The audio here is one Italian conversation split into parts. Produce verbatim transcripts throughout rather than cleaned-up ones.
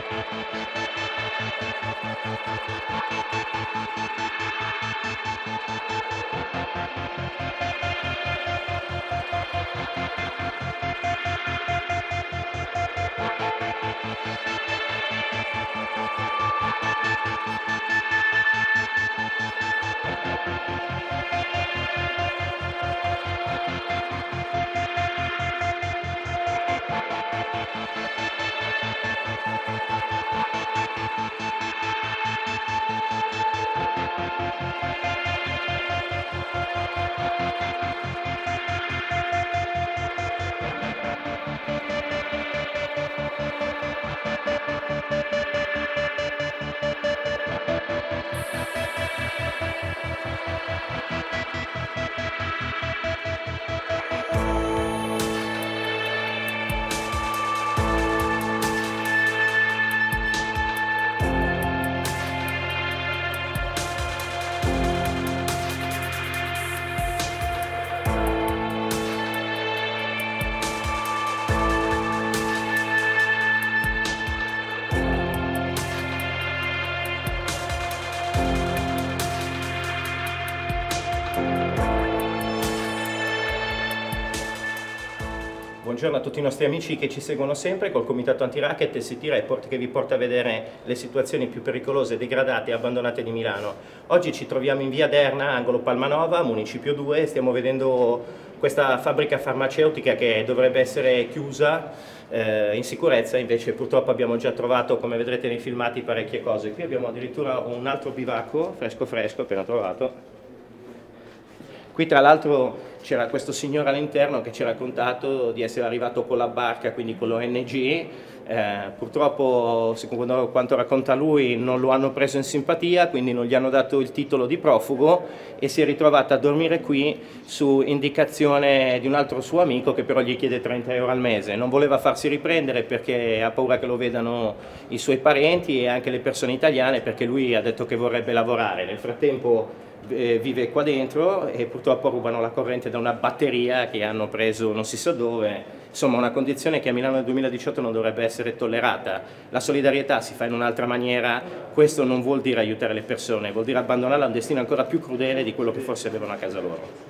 Buongiorno a tutti i nostri amici che ci seguono sempre col Comitato Anti-Racket e City Report che vi porta a vedere le situazioni più pericolose, degradate e abbandonate di Milano. Oggi ci troviamo in via Derna, angolo Palmanova, Municipio due, stiamo vedendo questa fabbrica farmaceutica che dovrebbe essere chiusa eh, in sicurezza, invece purtroppo abbiamo già trovato, come vedrete nei filmati, parecchie cose. Qui abbiamo addirittura un altro bivacco, fresco fresco, appena trovato. Qui tra l'altro c'era questo signore all'interno che ci ha raccontato di essere arrivato con la barca, quindi con l'O N G, eh, purtroppo secondo quanto racconta lui non lo hanno preso in simpatia, quindi non gli hanno dato il titolo di profugo e si è ritrovato a dormire qui su indicazione di un altro suo amico che però gli chiede trenta euro al mese. Non voleva farsi riprendere perché ha paura che lo vedano i suoi parenti e anche le persone italiane, perché lui ha detto che vorrebbe lavorare. Nel frattempo vive qua dentro e purtroppo rubano la corrente da una batteria che hanno preso non si sa dove, insomma una condizione che a Milano nel duemiladiciotto non dovrebbe essere tollerata. La solidarietà si fa in un'altra maniera, questo non vuol dire aiutare le persone, vuol dire abbandonarle a un destino ancora più crudele di quello che forse avevano a casa loro.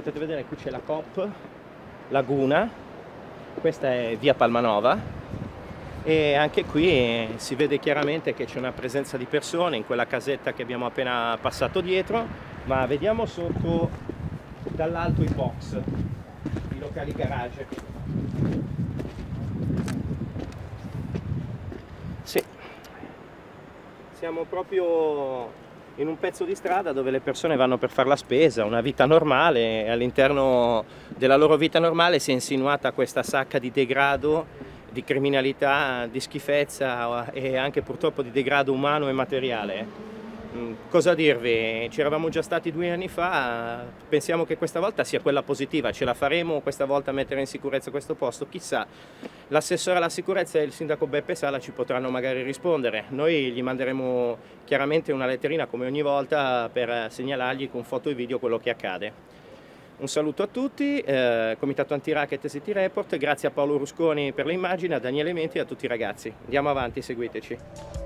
potete vedere qui c'è la Coop Laguna, questa è via Palmanova, e anche qui si vede chiaramente che c'è una presenza di persone in quella casetta che abbiamo appena passato dietro, ma vediamo sotto dall'alto i box, i locali garage. Sì, siamo proprio in un pezzo di strada dove le persone vanno per fare la spesa, una vita normale, e all'interno della loro vita normale si è insinuata questa sacca di degrado, di criminalità, di schifezza e anche purtroppo di degrado umano e materiale. Cosa dirvi? Ci eravamo già stati due anni fa, pensiamo che questa volta sia quella positiva, ce la faremo questa volta a mettere in sicurezza questo posto? Chissà, l'assessore alla sicurezza e il sindaco Beppe Sala ci potranno magari rispondere. Noi gli manderemo chiaramente una letterina come ogni volta per segnalargli con foto e video quello che accade. Un saluto a tutti, eh, Comitato Antiracket e City Report, grazie a Paolo Rusconi per le immagini, a Daniele Menti e a tutti i ragazzi. Andiamo avanti, seguiteci.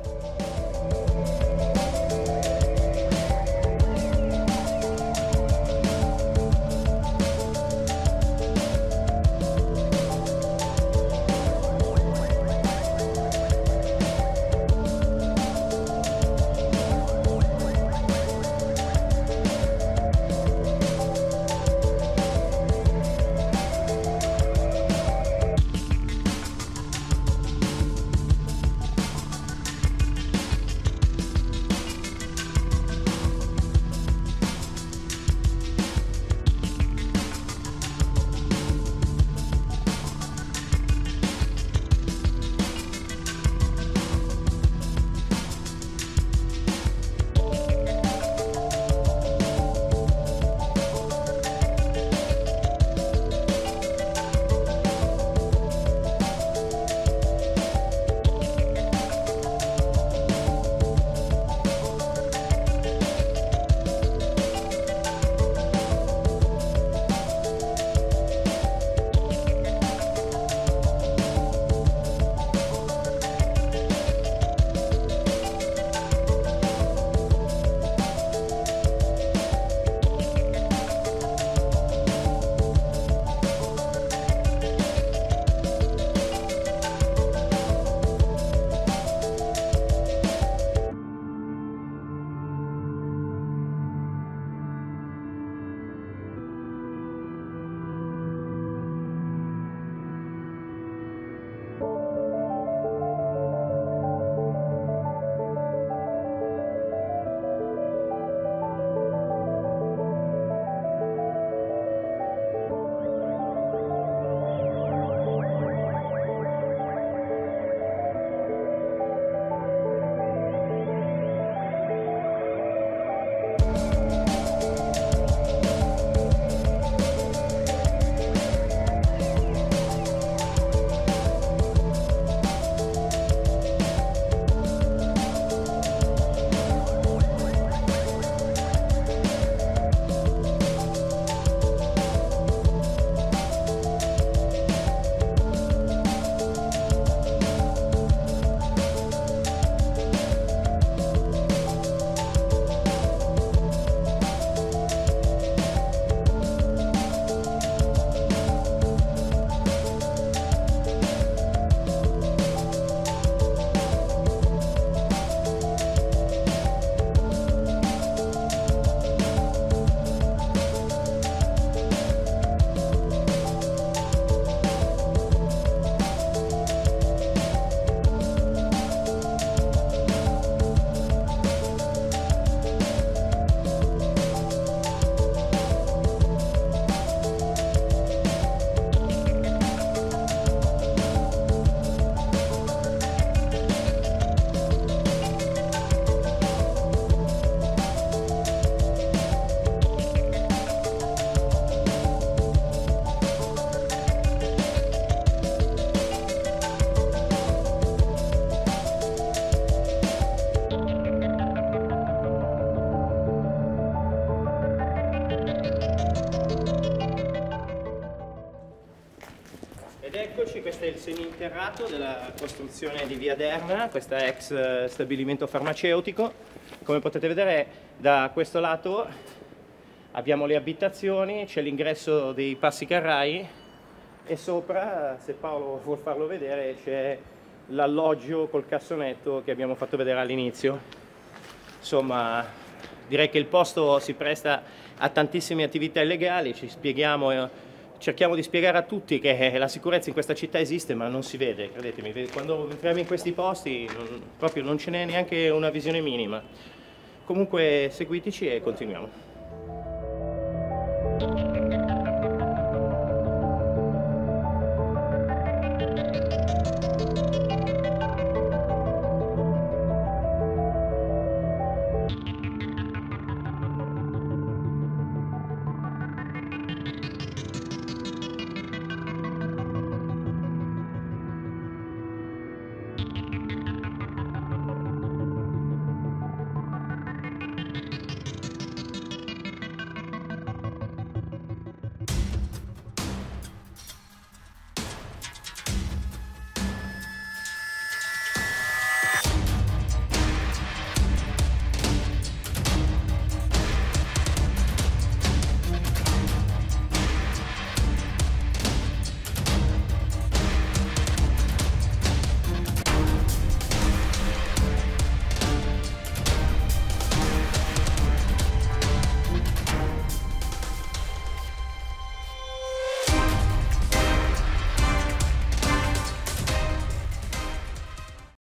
Eccoci, questo è il seminterrato della costruzione di via Derna, questo è ex stabilimento farmaceutico. Come potete vedere da questo lato abbiamo le abitazioni, c'è l'ingresso dei passi carrai e sopra, se Paolo vuol farlo vedere, c'è l'alloggio col cassonetto che abbiamo fatto vedere all'inizio. Insomma, direi che il posto si presta a tantissime attività illegali, ci spieghiamo, eh, cerchiamo di spiegare a tutti che la sicurezza in questa città esiste ma non si vede, credetemi, quando entriamo in questi posti non, proprio non ce n'è neanche una visione minima. Comunque seguiteci e continuiamo.